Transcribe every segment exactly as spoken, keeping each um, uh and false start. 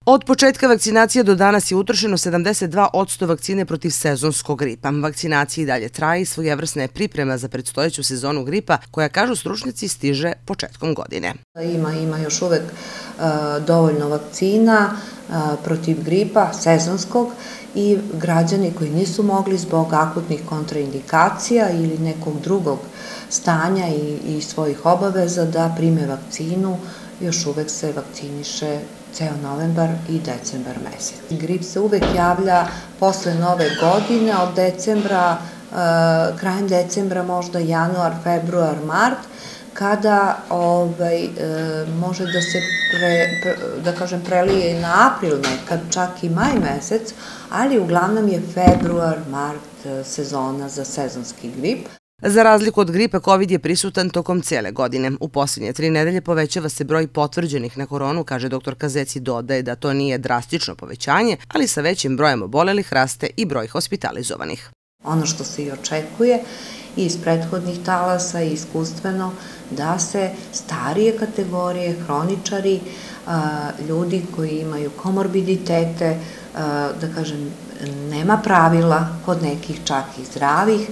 Od početka vakcinacije do danas je utrošeno sedamdeset dva posto vakcine protiv sezonskog gripa. Vakcinacija i dalje traje i svojevrsna je priprema za predstojeću sezonu gripa koja, kažu stručnjaci, stiže početkom godine. Ima, ima još uvek uh, dovoljno vakcina uh, protiv gripa sezonskog i građani koji nisu mogli zbog akutnih kontraindikacija ili nekog drugog stanja i, i svojih obaveza da prime vakcinu, još uvek se vakciniše ceo novembar i decembar mesec. Grip se uvek javlja posle nove godine, od decembra, krajem decembra, možda januar, februar, mart, kada ovaj, može da se, pre, da kažem, prelije na april nekad, čak i maj mesec, ali uglavnom je februar, mart sezona za sezonski grip. Za razliku od gripa, COVID je prisutan tokom cijele godine. U posljednje tri nedelje povećava se broj potvrđenih na koronu, kaže doktor Kazec, i dodaje da to nije drastično povećanje, ali sa većim brojem obolelih raste i broj hospitalizovanih. Ono što se i očekuje iz prethodnih talasa i iskustveno, da se starije kategorije, hroničari, ljudi koji imaju komorbiditete, da kažem, nema pravila, kod nekih čak i zdravih,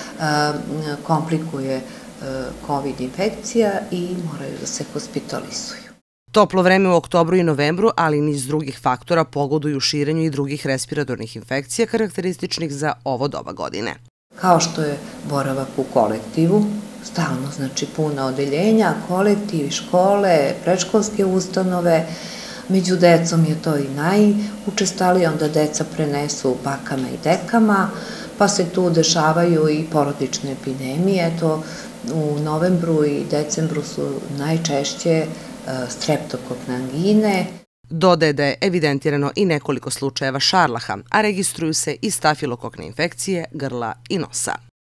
komplikuje COVID infekcija i moraju da se hospitalizuju. Toplo vreme u oktobru i novembru, ali i niz drugih faktora pogoduju širenju i drugih respiratornih infekcija karakterističnih za ovo doba godine. Kao što je boravak u kolektivu, stalno, znači puna odeljenja, kolektivi, škole, predškolske ustanove, među decom je to i najučestalije, onda deca prenesu bakama i dekama, pa se tu dešavaju i porodične epidemije. To u novembru i decembru su najčešće streptokokne angine. Dodaje da je evidentirano i nekoliko slučajeva šarlaha, a registruju se i stafilokokne infekcije grla i nosa.